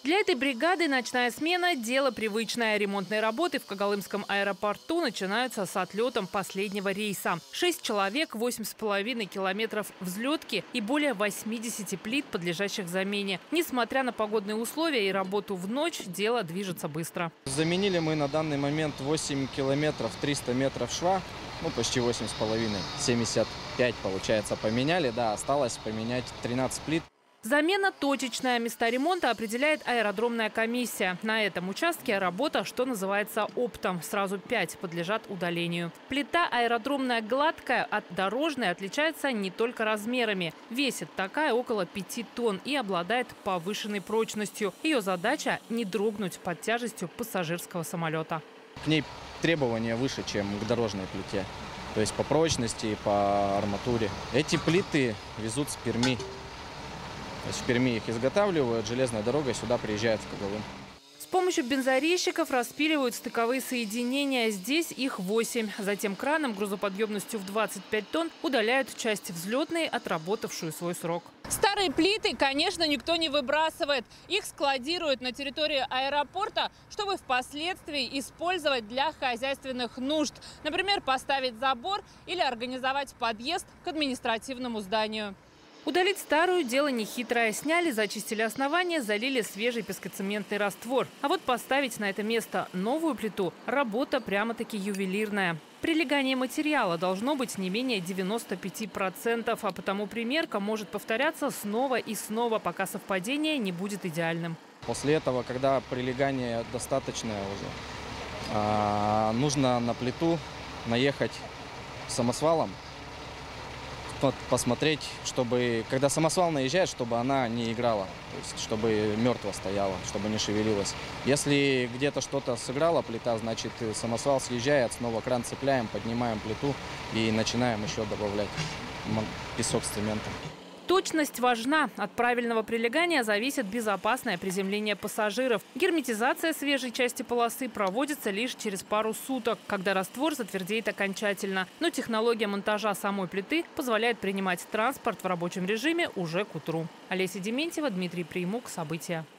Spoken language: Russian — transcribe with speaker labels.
Speaker 1: Для этой бригады ночная смена – дело привычное. Ремонтные работы в Когалымском аэропорту начинаются с отлетом последнего рейса. 6 человек, 8,5 километров взлетки и более 80 плит, подлежащих замене. Несмотря на погодные условия и работу в ночь, дело движется быстро.
Speaker 2: Заменили мы на данный момент 8 километров 300 метров шва. Почти 8,5. 75, получается, поменяли. Да, осталось поменять 13 плит.
Speaker 1: Замена точечная. Места ремонта определяет аэродромная комиссия. На этом участке работа, что называется, оптом. Сразу 5 подлежат удалению. Плита аэродромная гладкая от дорожной отличается не только размерами. Весит такая около 5 тонн и обладает повышенной прочностью. Ее задача – не дрогнуть под тяжестью пассажирского самолета.
Speaker 2: К ней требования выше, чем к дорожной плите. То есть по прочности и по арматуре. Эти плиты везут с Перми. То есть в Перми их изготавливают, железная дорога сюда приезжает в Когалым.
Speaker 1: С помощью бензорезчиков распиливают стыковые соединения. Здесь их 8. Затем краном грузоподъемностью в 25 тонн удаляют часть взлетной, отработавшую свой срок. Старые плиты, конечно, никто не выбрасывает. Их складируют на территории аэропорта, чтобы впоследствии использовать для хозяйственных нужд. Например, поставить забор или организовать подъезд к административному зданию. Удалить старую – дело нехитрое. Сняли, зачистили основание, залили свежий пескоцементный раствор. А вот поставить на это место новую плиту – работа прямо-таки ювелирная. Прилегание материала должно быть не менее 95%, а потому примерка может повторяться снова и снова, пока совпадение не будет идеальным.
Speaker 2: После этого, когда прилегание достаточное уже, нужно на плиту наехать самосвалом, посмотреть, чтобы, когда самосвал наезжает, чтобы она не играла, то есть чтобы мертво стояла, чтобы не шевелилась. Если где-то что-то сыграла плита, значит самосвал съезжает, снова кран цепляем, поднимаем плиту и начинаем еще добавлять песок с цементом.
Speaker 1: Точность важна. От правильного прилегания зависит безопасное приземление пассажиров. Герметизация свежей части полосы проводится лишь через пару суток, когда раствор затвердеет окончательно. Но технология монтажа самой плиты позволяет принимать транспорт в рабочем режиме уже к утру. Олеся Дементьева, Дмитрий Приимук. События.